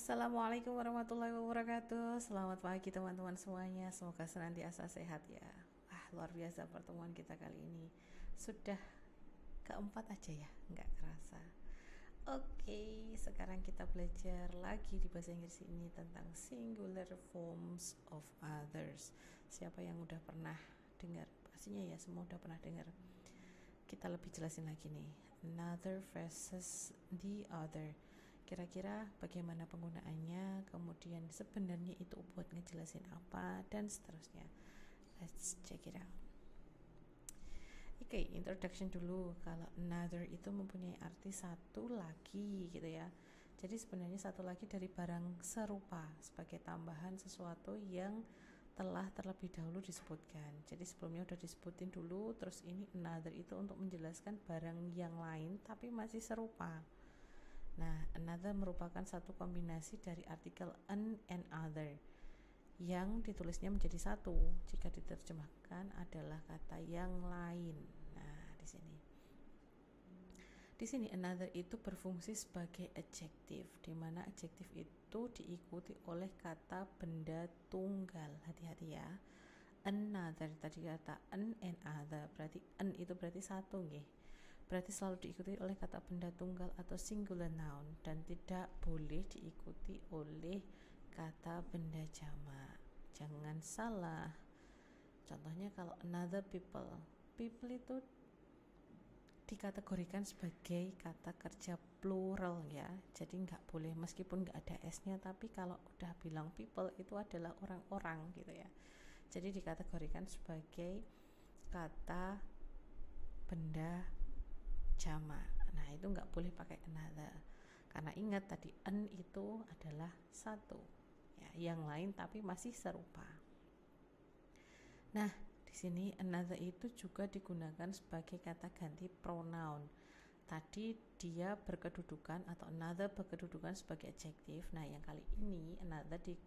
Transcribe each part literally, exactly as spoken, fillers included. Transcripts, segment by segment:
Assalamualaikum warahmatullahi wabarakatuh. Selamat pagi teman-teman semuanya. Semoga senantiasa sehat ya. Wah, luar biasa pertemuan kita kali ini. Sudah keempat aja ya, nggak kerasa. Oke, sekarang kita belajar lagi di bahasa Inggris ini tentang singular forms of others. Siapa yang udah pernah dengar? Pastinya ya, semua udah pernah dengar. Kita lebih jelasin lagi nih. Another versus the other. Kira-kira bagaimana penggunaannya, kemudian sebenarnya itu buat ngejelasin apa, dan seterusnya. Let's check it out. Oke, okay, introduction dulu. Kalau another itu mempunyai arti satu lagi gitu ya. Jadi sebenarnya satu lagi dari barang serupa sebagai tambahan sesuatu yang telah terlebih dahulu disebutkan. Jadi sebelumnya udah disebutin dulu, terus ini another itu untuk menjelaskan barang yang lain tapi masih serupa. Nah, another merupakan satu kombinasi dari artikel an and other yang ditulisnya menjadi satu. Jika diterjemahkan adalah kata yang lain. Nah, di sini. Di sini another itu berfungsi sebagai adjektif, di mana adjektif itu diikuti oleh kata benda tunggal. Hati-hati ya. Another tadi kata an and other, berarti an itu berarti satu nggih. Berarti selalu diikuti oleh kata benda tunggal atau singular noun dan tidak boleh diikuti oleh kata benda jamak. Jangan salah. Contohnya kalau another people, people itu dikategorikan sebagai kata kerja plural ya. Jadi nggak boleh, meskipun nggak ada s-nya, tapi kalau udah bilang people itu adalah orang-orang gitu ya. Jadi dikategorikan sebagai kata benda jamak. Nah, itu nggak boleh pakai another. Karena ingat tadi an itu adalah satu. Ya, yang lain tapi masih serupa. Nah, di sini another itu juga digunakan sebagai kata ganti pronoun. Tadi dia berkedudukan atau another berkedudukan sebagai adjektif. Nah, yang kali ini another di,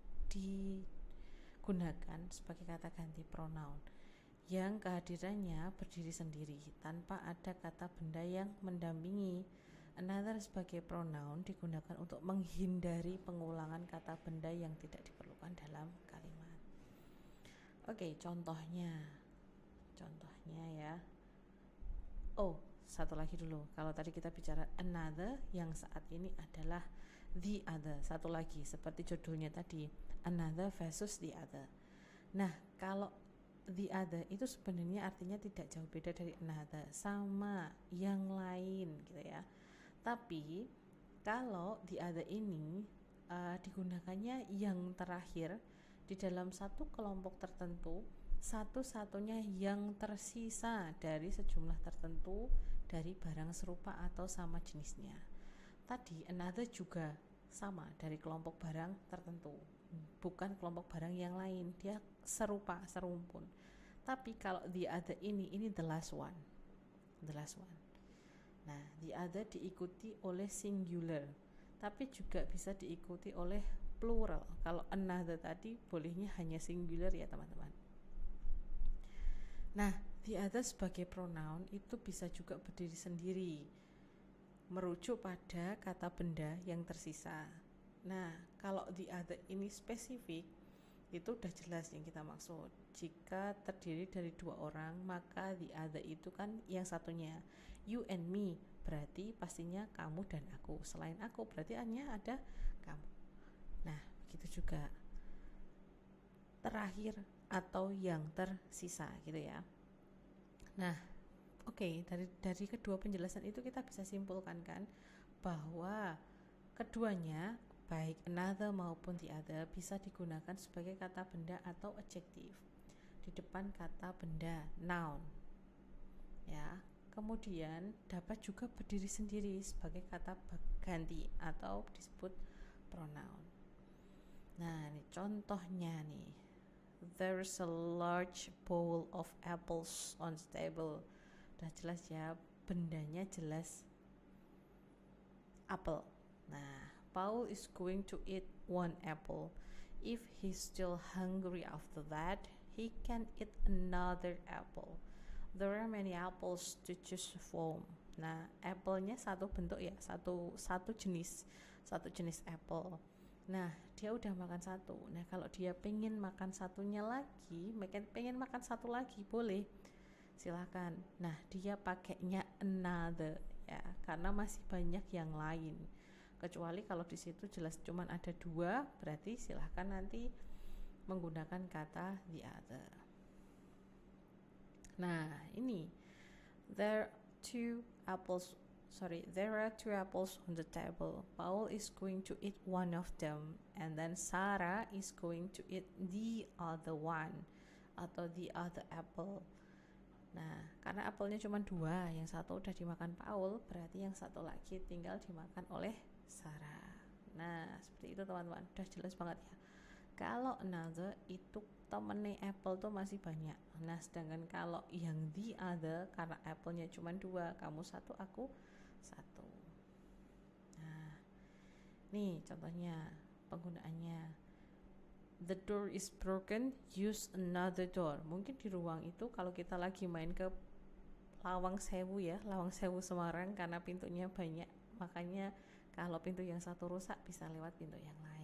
digunakan sebagai kata ganti pronoun yang kehadirannya berdiri sendiri tanpa ada kata benda yang mendampingi. Another sebagai pronoun digunakan untuk menghindari pengulangan kata benda yang tidak diperlukan dalam kalimat. Oke, contohnya. Contohnya ya. Oh, satu lagi dulu. Kalau tadi kita bicara another, yang saat ini adalah the other. Satu lagi, seperti judulnya tadi, another versus the other. Nah, kalau the other itu sebenarnya artinya tidak jauh beda dari another, sama, yang lain gitu ya. Tapi kalau the other ini uh, digunakannya yang terakhir di dalam satu kelompok tertentu, satu-satunya yang tersisa dari sejumlah tertentu dari barang serupa atau sama jenisnya. Tadi another juga sama dari kelompok barang tertentu, bukan kelompok barang yang lain, dia serupa, serumpun. Tapi kalau the other ini, ini the last one, the last one. Nah, the other diikuti oleh singular, tapi juga bisa diikuti oleh plural. Kalau another tadi bolehnya hanya singular ya teman-teman. Nah, the other sebagai pronoun itu bisa juga berdiri sendiri, merujuk pada kata benda yang tersisa. Nah, kalau the other ini spesifik, itu udah jelas yang kita maksud. Jika terdiri dari dua orang, maka the other itu kan yang satunya, you and me, berarti pastinya kamu dan aku. Selain aku, berarti hanya ada kamu. Nah, begitu juga terakhir atau yang tersisa gitu ya. Nah, oke, okay, dari dari kedua penjelasan itu kita bisa simpulkan kan bahwa keduanya, baik another maupun the other, bisa digunakan sebagai kata benda atau adjektif di depan kata benda noun. Ya, kemudian dapat juga berdiri sendiri sebagai kata ganti atau disebut pronoun. Nah, ini contohnya nih. There's a large bowl of apples on the table. Udah jelas ya, bendanya jelas apel. Nah, Paul is going to eat one apple. If he's still hungry after that, he can eat another apple. There are many apples to choose from. Nah, apple-nya satu bentuk ya, satu satu jenis, satu jenis apple. Nah, dia udah makan satu. Nah, kalau dia pengen makan satunya lagi, pengen makan satu lagi, boleh, silahkan. Nah, dia pakainya another ya, karena masih banyak yang lain. Kecuali kalau di situ jelas cuman ada dua, berarti silahkan nanti menggunakan kata the other. Nah, ini there two apples sorry there are two apples on the table. Paul is going to eat one of them, and then Sarah is going to eat the other one, atau the other apple. Nah, karena apelnya cuma dua, yang satu udah dimakan Paul, berarti yang satu lagi tinggal dimakan oleh Sarah. Nah, seperti itu teman-teman, udah jelas banget ya. Kalau another itu temennya apple tuh masih banyak. Nah, sedangkan kalau yang the other, karena apple-nya cuma dua, kamu satu, aku satu. Nah, nih contohnya penggunaannya. The door is broken, use another door. Mungkin di ruang itu kalau kita lagi main ke Lawang Sewu ya, Lawang Sewu Semarang, karena pintunya banyak, makanya kalau pintu yang satu rusak bisa lewat pintu yang lain.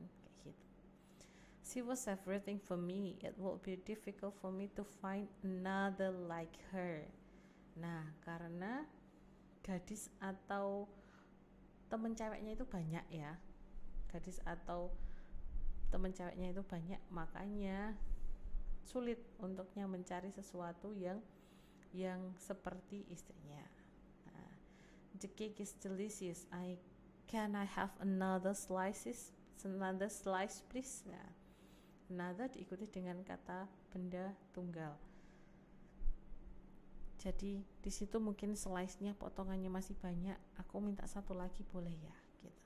She was everything for me. It will be difficult for me to find another like her. Nah, karena gadis atau temen ceweknya itu banyak ya. Gadis atau temen ceweknya itu banyak, makanya sulit untuknya mencari sesuatu yang yang seperti istrinya. Nah, the cake is delicious. I can I have another slices? Another slice please. Nah, another diikuti dengan kata benda tunggal. Jadi di situ mungkin slice-nya potongannya masih banyak, aku minta satu lagi boleh ya, gitu.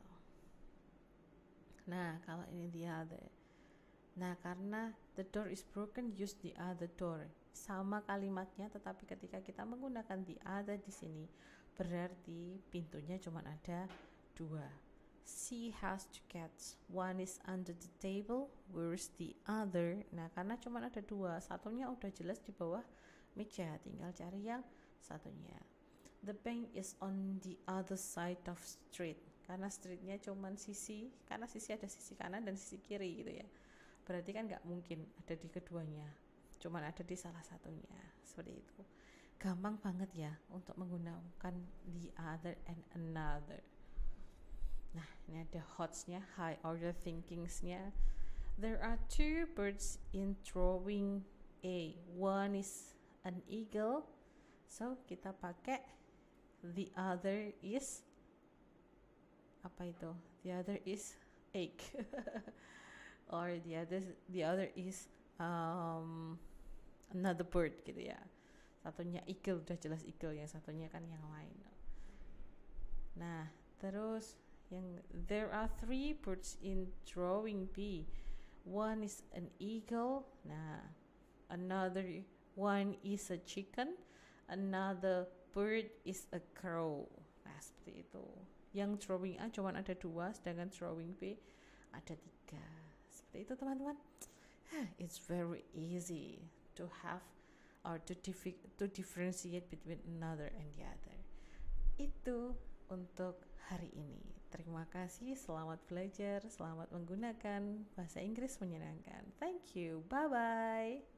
Nah, kalau ini the other. Nah, karena the door is broken, use the other door. Sama kalimatnya, tetapi ketika kita menggunakan the other di sini, berarti pintunya cuma ada dua. She has two cats. One is under the table. Where's the other? Nah, karena cuma ada dua, satunya udah jelas di bawah meja, tinggal cari yang satunya. The bank is on the other side of street. Karena streetnya cuma sisi, karena sisi ada sisi kanan dan sisi kiri gitu ya. Berarti kan nggak mungkin ada di keduanya, cuma ada di salah satunya. Seperti itu. Gampang banget ya untuk menggunakan the other and another. Nah, ini ada hots-nya, high order thinkings-nya. There are two birds in drawing A. One is an eagle. So, kita pakai the other is apa itu? The other is egg. Or the other the other is um, another bird gitu ya. Satunya eagle, udah jelas eagle, yang satunya kan yang lain. Nah, terus yang there are three birds in drawing B. One is an eagle. Nah, another one is a chicken. Another bird is a crow. Nah, seperti itu. Yang drawing A cuma ada dua, sedangkan drawing B ada tiga. Seperti itu teman-teman. It's very easy to have or to, dif- to differentiate between another and the other. Itu untuk hari ini. Terima kasih, selamat belajar, selamat menggunakan bahasa Inggris menyenangkan. Thank you, bye-bye.